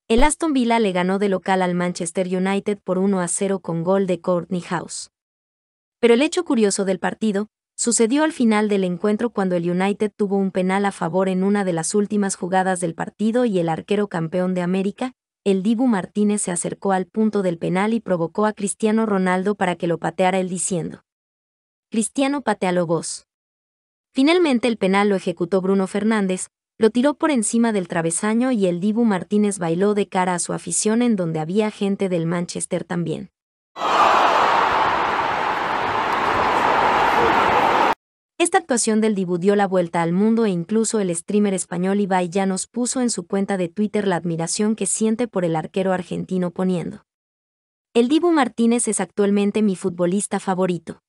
El Aston Villa le ganó de local al Manchester United por 1-0 con gol de Courtney House. Pero el hecho curioso del partido sucedió al final del encuentro cuando el United tuvo un penal a favor en una de las últimas jugadas del partido y el arquero campeón de América, el Dibu Martínez, se acercó al punto del penal y provocó a Cristiano Ronaldo para que lo pateara él diciendo: «Cristiano, patealo vos». Finalmente el penal lo ejecutó Bruno Fernández, lo tiró por encima del travesaño y el Dibu Martínez bailó de cara a su afición, en donde había gente del Manchester también. Esta actuación del Dibu dio la vuelta al mundo e incluso el streamer español Ibai Llanos puso en su cuenta de Twitter la admiración que siente por el arquero argentino poniendo: «El Dibu Martínez es actualmente mi futbolista favorito».